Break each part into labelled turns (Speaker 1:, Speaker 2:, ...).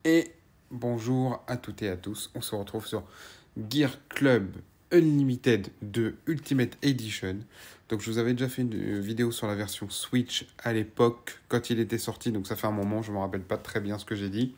Speaker 1: Et bonjour à toutes et à tous, on se retrouve sur Gear Club Unlimited de Ultimate Edition. Donc je vous avais déjà fait une vidéo sur la version Switch à l'époque quand il était sorti, donc ça fait un moment, je ne me rappelle pas très bien ce que j'ai dit.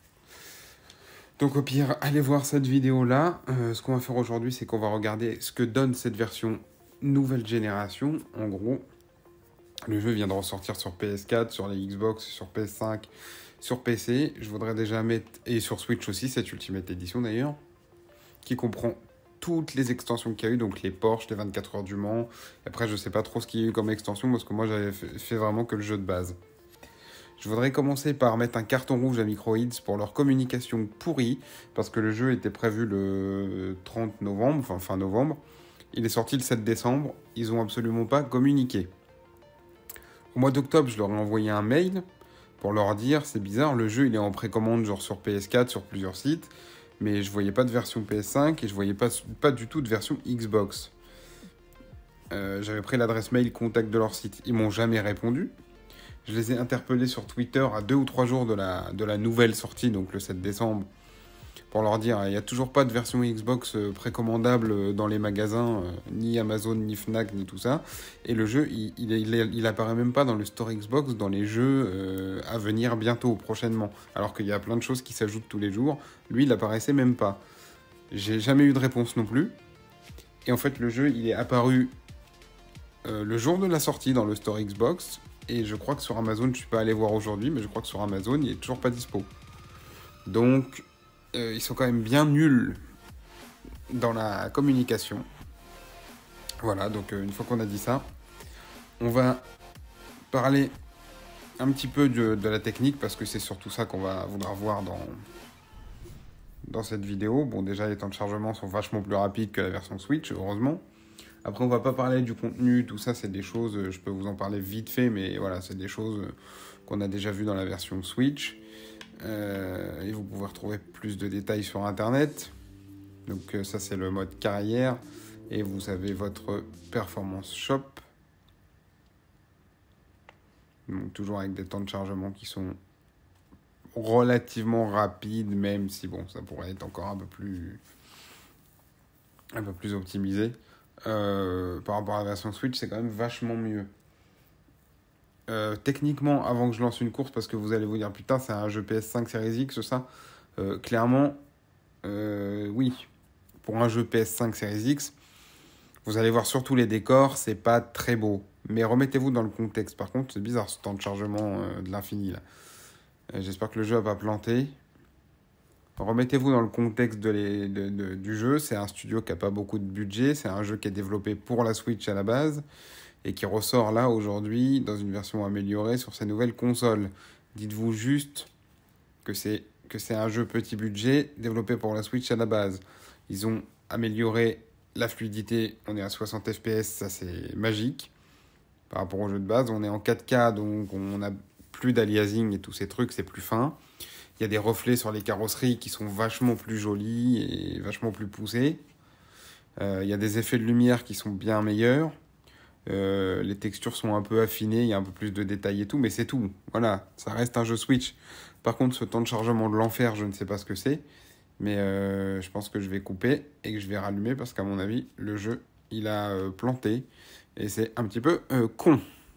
Speaker 1: Donc au pire, allez voir cette vidéo-là. Ce qu'on va faire aujourd'hui, c'est qu'on va regarder ce que donne cette version nouvelle génération. En gros, le jeu vient de ressortir sur PS4, sur les Xbox, sur PS5, sur PC. Je voudrais déjà mettre, et sur Switch aussi, cette Ultimate Edition d'ailleurs, qui comprend toutes les extensions qu'il y a eu, donc les Porsche, les 24 heures du Mans. Après, je sais pas trop ce qu'il y a eu comme extension, parce que moi, j'avais fait vraiment que le jeu de base. Je voudrais commencer par mettre un carton rouge à Microids pour leur communication pourrie, parce que le jeu était prévu le 30 novembre, enfin fin novembre. Il est sorti le 7 décembre, ils ont absolument pas communiqué. Au mois d'octobre, je leur ai envoyé un mail pour leur dire, c'est bizarre, le jeu il est en précommande genre sur PS4, sur plusieurs sites, mais je voyais pas de version PS5 et je voyais pas du tout de version Xbox. J'avais pris l'adresse mail contact de leur site, ils m'ont jamais répondu. Je les ai interpellés sur Twitter à 2 ou 3 jours de la nouvelle sortie, donc le 7 décembre, pour leur dire il n'y a toujours pas de version Xbox précommandable dans les magasins, ni Amazon, ni Fnac, ni tout ça. Et le jeu, il apparaît même pas dans le store Xbox, dans les jeux à venir bientôt, prochainement. Alors qu'il y a plein de choses qui s'ajoutent tous les jours. Lui, il apparaissait même pas. J'ai jamais eu de réponse non plus. Et en fait, le jeu, il est apparu le jour de la sortie dans le store Xbox. Et je crois que sur Amazon, je ne suis pas allé voir aujourd'hui, mais je crois que sur Amazon, il est toujours pas dispo. Donc, ils sont quand même bien nuls dans la communication. Voilà, donc une fois qu'on a dit ça, on va parler un petit peu de la technique, parce que c'est surtout ça qu'on va vouloir voir dans cette vidéo. Bon, déjà, les temps de chargement sont vachement plus rapides que la version Switch, heureusement. Après, on va pas parler du contenu, tout ça, c'est des choses, je peux vous en parler vite fait, mais voilà, c'est des choses qu'on a déjà vues dans la version Switch. Et vous pouvez retrouver plus de détails sur Internet. Donc ça, c'est le mode carrière. Et vous avez votre Performance Shop. Donc toujours avec des temps de chargement qui sont relativement rapides, même si bon, ça pourrait être encore un peu plus optimisé. Par rapport à la version Switch, c'est quand même vachement mieux. Techniquement, avant que je lance une course, parce que vous allez vous dire putain, c'est un jeu PS5 Series X, ça. Clairement, oui. Pour un jeu PS5 Series X, vous allez voir surtout les décors, c'est pas très beau. Mais remettez-vous dans le contexte. Par contre, c'est bizarre ce temps de chargement de l'infini là. J'espère que le jeu va pas planter. Remettez-vous dans le contexte du jeu. C'est un studio qui a pas beaucoup de budget. C'est un jeu qui est développé pour la Switch à la base et qui ressort là aujourd'hui dans une version améliorée sur ces nouvelles consoles. Dites-vous juste que c'est un jeu petit budget développé pour la Switch à la base. Ils ont amélioré la fluidité, on est à 60 fps, ça c'est magique. Par rapport au jeu de base, on est en 4K, donc on a plus d'aliasing et tous ces trucs, c'est plus fin. Il y a des reflets sur les carrosseries qui sont vachement plus jolis et vachement plus poussés. Il y a des effets de lumière qui sont bien meilleurs. Les textures sont un peu affinées, il y a un peu plus de détails et tout, mais c'est tout. Voilà, ça reste un jeu Switch. Par contre, ce temps de chargement de l'enfer, je ne sais pas ce que c'est. Mais je pense que je vais couper et que je vais rallumer parce qu'à mon avis, le jeu, il a planté. Et c'est un petit peu con.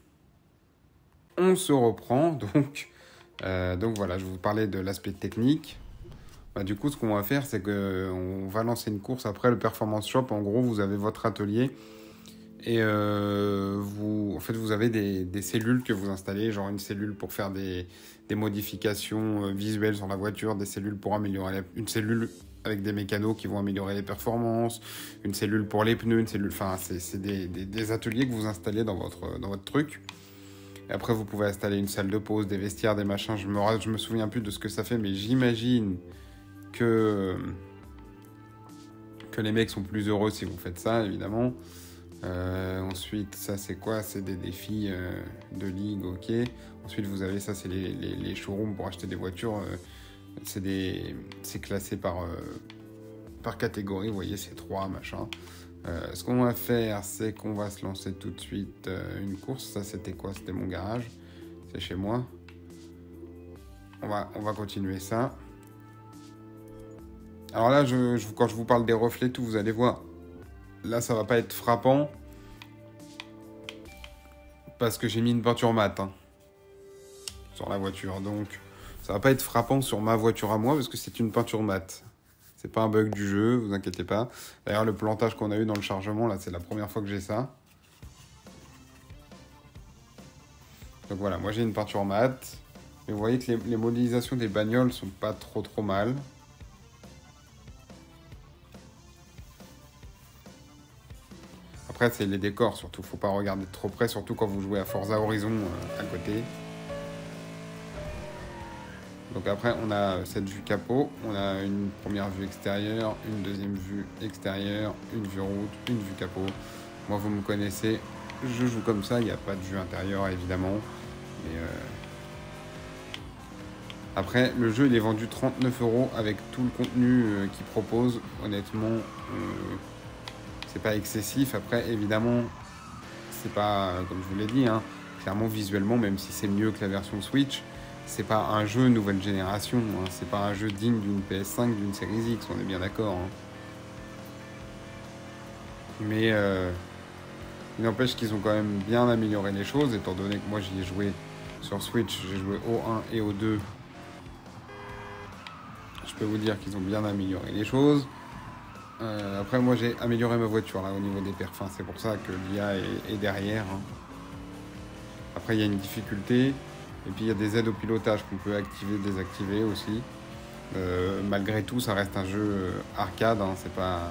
Speaker 1: On se reprend donc. Donc voilà, je vous parlais de l'aspect technique. Bah, du coup, ce qu'on va faire, c'est qu'on va lancer une course après le Performance Shop. En gros, vous avez votre atelier. Et vous avez des cellules que vous installez, genre une cellule pour faire des modifications visuelles sur la voiture, des cellules pour améliorer une cellule avec des mécanos qui vont améliorer les performances, une cellule pour les pneus, une cellule, enfin c'est des ateliers que vous installez dans votre truc. Et après vous pouvez installer une salle de pause, des vestiaires, des machins. Je me souviens plus de ce que ça fait, mais j'imagine que les mecs sont plus heureux si vous faites ça, évidemment. Ensuite, ça c'est quoi? C'est des défis de ligue, ok. Ensuite, vous avez ça, c'est les showrooms pour acheter des voitures. C'est classé par catégorie, vous voyez, c'est 3, machin. Ce qu'on va faire, c'est qu'on va se lancer tout de suite une course. Ça, c'était quoi? C'était mon garage. C'est chez moi. On va continuer ça. Alors là, quand je vous parle des reflets, tout, vous allez voir. Là, ça va pas être frappant. Parce que j'ai mis une peinture mate hein, sur la voiture. Donc, ça va pas être frappant sur ma voiture à moi parce que c'est une peinture mate. C'est pas un bug du jeu, vous inquiétez pas. D'ailleurs, le plantage qu'on a eu dans le chargement, là, c'est la première fois que j'ai ça. Donc voilà, moi j'ai une peinture mate. Et vous voyez que les modélisations des bagnoles sont pas trop mal. Après, c'est les décors surtout. Faut pas regarder de trop près, surtout quand vous jouez à Forza Horizon à côté. Donc après, on a cette vue capot, on a une première vue extérieure, une deuxième vue extérieure, une vue route, une vue capot. Moi, vous me connaissez, je joue comme ça, il n'y a pas de vue intérieure évidemment. Mais après, le jeu il est vendu 39 € avec tout le contenu qu'il propose. Honnêtement, c'est pas excessif. Après, évidemment, c'est pas, comme je vous l'ai dit, hein, clairement visuellement, même si c'est mieux que la version Switch, c'est pas un jeu nouvelle génération, hein. C'est pas un jeu digne d'une PS5, d'une Series X, on est bien d'accord. Hein. Mais il n'empêche qu'ils ont quand même bien amélioré les choses, étant donné que moi j'y ai joué sur Switch, j'ai joué au 1 et au 2. Je peux vous dire qu'ils ont bien amélioré les choses. Après, moi j'ai amélioré ma voiture là au niveau des perfs, c'est pour ça que l'IA est derrière. Hein. Après, il y a une difficulté. Et puis il y a des aides au pilotage qu'on peut activer, désactiver aussi. Malgré tout, ça reste un jeu arcade, hein, c'est pas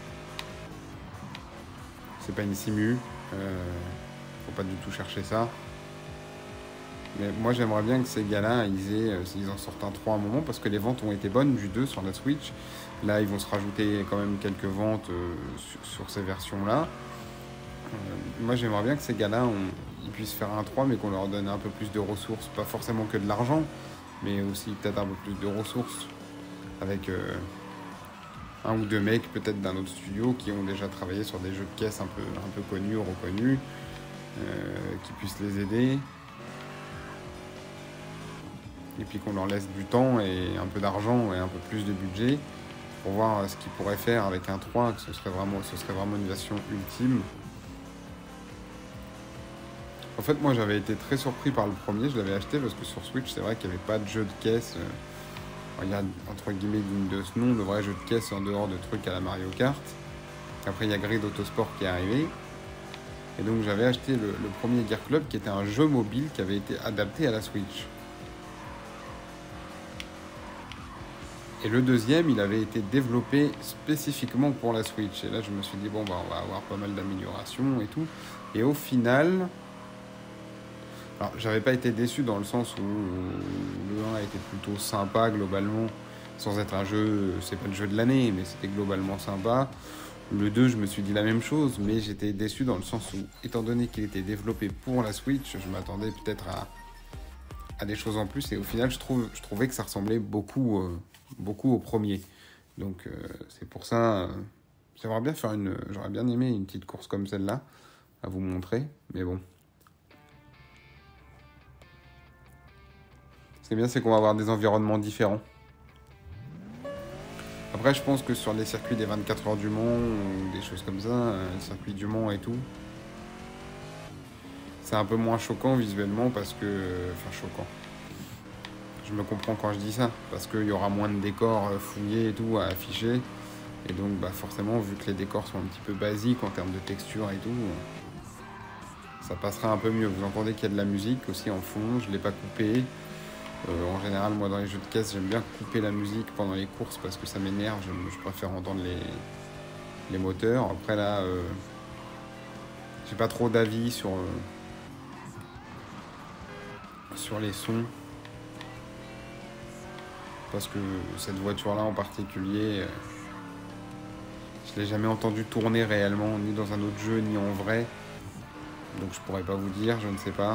Speaker 1: une simu. Faut pas du tout chercher ça. Mais moi j'aimerais bien que ces gars-là, ils en sortent un 3 à un moment, parce que les ventes ont été bonnes du 2 sur la Switch. Là, ils vont se rajouter quand même quelques ventes sur ces versions-là. Moi j'aimerais bien que ces gars-là, ils puissent faire un 3, mais qu'on leur donne un peu plus de ressources, pas forcément que de l'argent, mais aussi peut-être un peu plus de ressources, avec un ou deux mecs peut-être d'un autre studio qui ont déjà travaillé sur des jeux de caisse un peu connus, reconnus, qui puissent les aider, et puis qu'on leur laisse du temps et un peu d'argent et un peu plus de budget pour voir ce qu'ils pourraient faire avec un 3, que ce serait vraiment une version ultime. En fait, moi, j'avais été très surpris par le premier. Je l'avais acheté parce que sur Switch, c'est vrai qu'il n'y avait pas de jeu de caisse. Il y a, entre guillemets, digne de ce nom, de vrais jeux de caisse en dehors de trucs à la Mario Kart. Après, il y a Grid Autosport qui est arrivé. Et donc, j'avais acheté le premier Gear Club, qui était un jeu mobile qui avait été adapté à la Switch. Et le deuxième, il avait été développé spécifiquement pour la Switch. Et là, je me suis dit, bon, bah, on va avoir pas mal d'améliorations et tout. Et au final... Alors, j'avais pas été déçu dans le sens où le 1 était plutôt sympa globalement, sans être un jeu, c'est pas le jeu de l'année, mais c'était globalement sympa. Le 2, je me suis dit la même chose, mais j'étais déçu dans le sens où, étant donné qu'il était développé pour la Switch, je m'attendais peut-être à des choses en plus, et au final, je trouvais que ça ressemblait beaucoup au premier. Donc, c'est pour ça, j'aurais bien aimé une petite course comme celle-là, à vous montrer, mais bon. Ce qui est bien, c'est qu'on va avoir des environnements différents. Après, je pense que sur les circuits des 24 heures du Mans, ou des choses comme ça, les circuits du Mans et tout, c'est un peu moins choquant visuellement parce que... Enfin, choquant. Je me comprends quand je dis ça, parce qu'il y aura moins de décors fouillés et tout à afficher. Et donc, bah, forcément, vu que les décors sont un petit peu basiques en termes de texture et tout, ça passera un peu mieux. Vous entendez qu'il y a de la musique aussi en fond, je ne l'ai pas coupé. En général, moi, dans les jeux de caisse, j'aime bien couper la musique pendant les courses parce que ça m'énerve. Je préfère entendre les moteurs. Après, là, j'ai pas trop d'avis sur les sons. Parce que cette voiture-là en particulier, je l'ai jamais entendu tourner réellement, ni dans un autre jeu, ni en vrai. Donc je pourrais pas vous dire, je ne sais pas.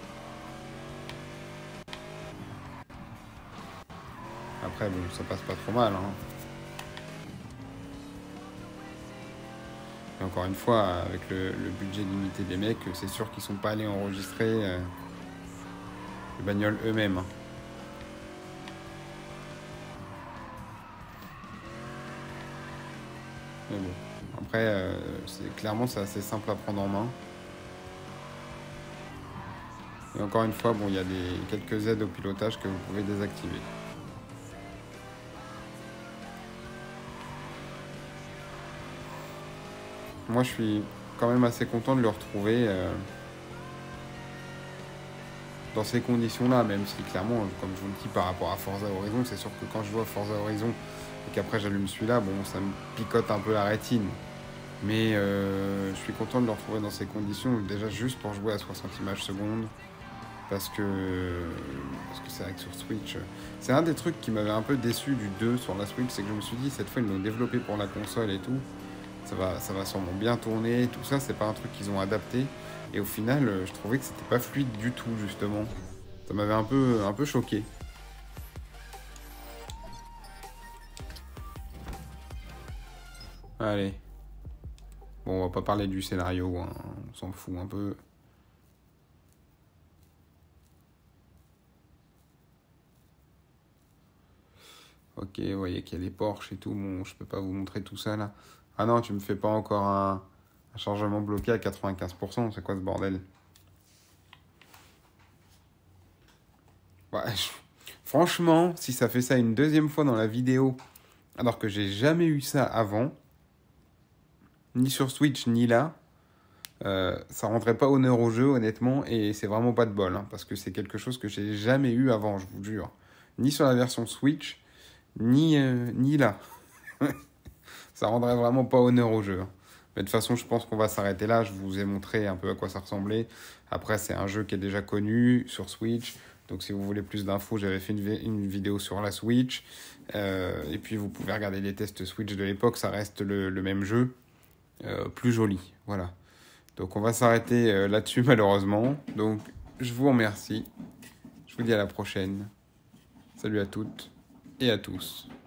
Speaker 1: Après, bon, ça passe pas trop mal. Hein. Et encore une fois, avec le budget limité des mecs, c'est sûr qu'ils sont pas allés enregistrer les bagnoles eux-mêmes. Hein. Mais bon, après, clairement, c'est assez simple à prendre en main. Et encore une fois, bon, il y a quelques aides au pilotage que vous pouvez désactiver. Moi, je suis quand même assez content de le retrouver dans ces conditions-là, même si clairement, comme je vous le dis, par rapport à Forza Horizon, c'est sûr que quand je vois Forza Horizon et qu'après j'allume celui-là, bon, ça me picote un peu la rétine. Mais je suis content de le retrouver dans ces conditions, déjà juste pour jouer à 60 images secondes. Parce que c'est vrai que sur Switch, c'est un des trucs qui m'avait un peu déçu du 2 sur la Switch, c'est que je me suis dit, cette fois ils l'ont développé pour la console et tout, ça va sûrement bien tourner, tout ça, c'est pas un truc qu'ils ont adapté. Et au final, je trouvais que c'était pas fluide du tout, justement. Ça m'avait un peu choqué. Allez. Bon, on va pas parler du scénario, hein. On s'en fout un peu. Ok, vous voyez qu'il y a les Porsche et tout. Bon, je peux pas vous montrer tout ça là. Ah non, tu me fais pas encore un chargement bloqué à 95%. C'est quoi ce bordel? Ouais, franchement, si ça fait ça une deuxième fois dans la vidéo, alors que j'ai jamais eu ça avant, ni sur Switch ni là, ça rendrait pas honneur au jeu, honnêtement, et c'est vraiment pas de bol, hein, parce que c'est quelque chose que j'ai jamais eu avant, je vous jure. Ni sur la version Switch, ni là. Ça rendrait vraiment pas honneur au jeu. Mais de toute façon, je pense qu'on va s'arrêter là. Je vous ai montré un peu à quoi ça ressemblait. Après, c'est un jeu qui est déjà connu sur Switch. Donc, si vous voulez plus d'infos, j'avais fait une vidéo sur la Switch. Et puis, vous pouvez regarder les tests Switch de l'époque. Ça reste le même jeu, plus joli. Voilà. Donc, on va s'arrêter là-dessus, malheureusement. Donc, je vous remercie. Je vous dis à la prochaine. Salut à toutes et à tous.